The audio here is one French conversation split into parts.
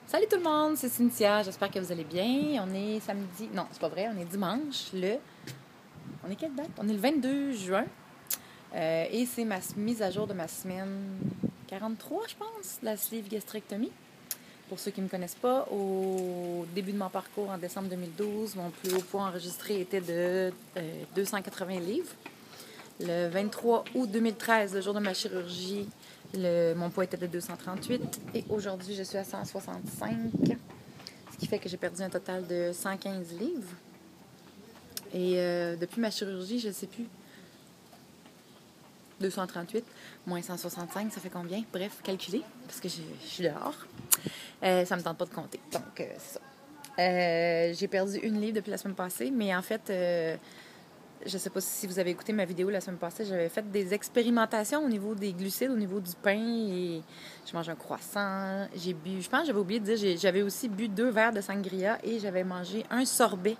Salut tout le monde, c'est Cynthia, j'espère que vous allez bien. On est samedi, non, c'est pas vrai, on est dimanche, on est quelle date? On est le 22 juin et c'est ma mise à jour de ma semaine 43, je pense, la sleeve gastrectomie. Pour ceux qui ne me connaissent pas, au début de mon parcours en décembre 2012, mon plus haut poids enregistré était de 280 livres. Le 23 août 2013, le jour de ma chirurgie, mon poids était de 238 et aujourd'hui, je suis à 165, ce qui fait que j'ai perdu un total de 115 livres. Et depuis ma chirurgie, je ne sais plus, 238 moins 165, ça fait combien? Bref, calculez, parce que je suis dehors. Ça me tente pas de compter, donc c'est ça. J'ai perdu 1 livre depuis la semaine passée, mais en fait... je ne sais pas si vous avez écouté ma vidéo la semaine passée, j'avais fait des expérimentations au niveau des glucides, au niveau du pain. Et je mange un croissant. J'ai bu, je pense que j'avais oublié de dire, j'avais aussi bu 2 verres de sangria et j'avais mangé un sorbet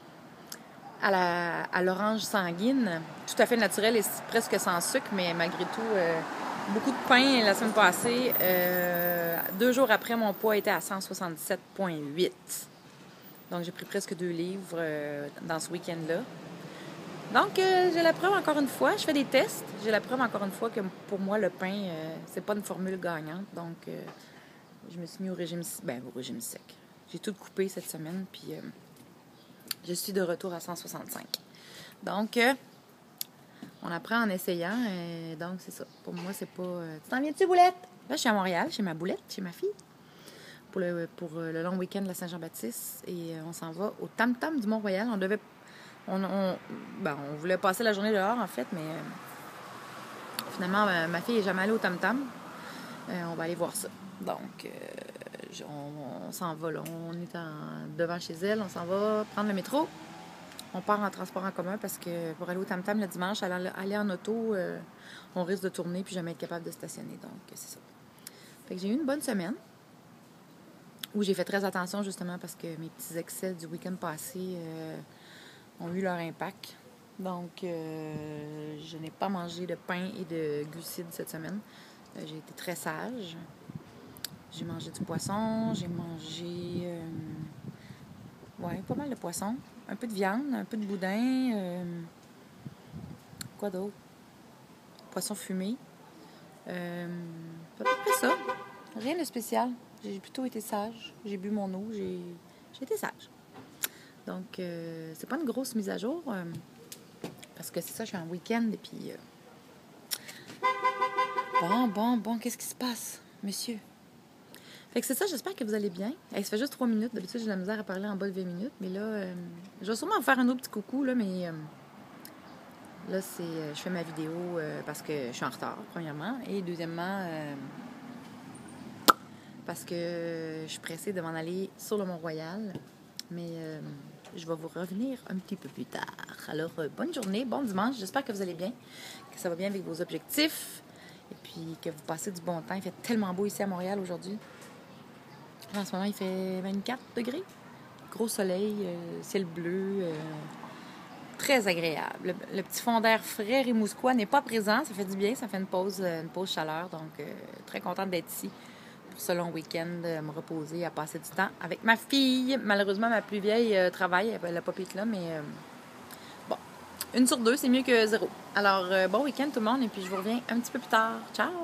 à l'orange sanguine, tout à fait naturel et presque sans sucre, mais malgré tout, beaucoup de pain la semaine passée. 2 jours après, mon poids était à 167,8. Donc, j'ai pris presque 2 livres dans ce week-end-là. Donc, j'ai la preuve encore une fois. Je fais des tests. J'ai la preuve encore une fois que pour moi, le pain, c'est pas une formule gagnante. Donc, je me suis mis au régime sec. J'ai tout coupé cette semaine, puis je suis de retour à 165. Donc, on apprend en essayant. Donc, c'est ça. Pour moi, c'est pas... Tu t'en viens-tu, Boulette? Là, je suis à Montréal, chez ma Boulette, chez ma fille, pour le long week-end de la Saint-Jean-Baptiste. Et on s'en va au Tam Tam du Mont-Royal. On voulait passer la journée dehors, en fait, mais finalement, ma fille n'est jamais allée au Tam Tam. On va aller voir ça. Donc, on s'en va, là. On est devant chez elle. On s'en va prendre le métro. On part en transport en commun parce que pour aller au Tam Tam le dimanche, aller en auto, on risque de tourner puis jamais être capable de stationner. Donc, c'est ça. Fait que j'ai eu une bonne semaine où j'ai fait très attention, justement, parce que mes petits excès du week-end passé... ont eu leur impact. Donc, je n'ai pas mangé de pain et de glucides cette semaine. J'ai été très sage. J'ai mangé du poisson. J'ai mangé... pas mal de poisson. Un peu de viande, un peu de boudin. Quoi d'autre? Poisson fumé. C'est à peu près ça. Rien de spécial. J'ai plutôt été sage. J'ai bu mon eau. J'ai été sage. Donc, c'est pas une grosse mise à jour, parce que c'est ça, je suis en week-end, et puis... Bon, qu'est-ce qui se passe, monsieur? Fait que c'est ça, j'espère que vous allez bien. Ça fait juste 3 minutes, d'habitude, j'ai de la misère à parler en bas de 20 minutes, mais là, je vais sûrement vous faire un autre petit coucou, là, mais là, je fais ma vidéo parce que je suis en retard, premièrement, et deuxièmement, parce que je suis pressée de m'en aller sur le Mont-Royal, mais... je vais vous revenir un petit peu plus tard. Alors, bonne journée, bon dimanche. J'espère que vous allez bien, que ça va bien avec vos objectifs et puis que vous passez du bon temps. Il fait tellement beau ici à Montréal aujourd'hui. En ce moment, il fait 24 degrés. Gros soleil, ciel bleu, très agréable. Le petit fond d'air frais rimouskois n'est pas présent. Ça fait du bien, ça fait une pause chaleur. Donc, très contente d'être ici. Pour ce long week-end, me reposer, à passer du temps avec ma fille. Malheureusement, ma plus vieille travaille, elle n'a pas pu être là, mais bon, 1 sur 2, c'est mieux que 0. Alors, bon week-end tout le monde, et puis je vous reviens un petit peu plus tard. Ciao!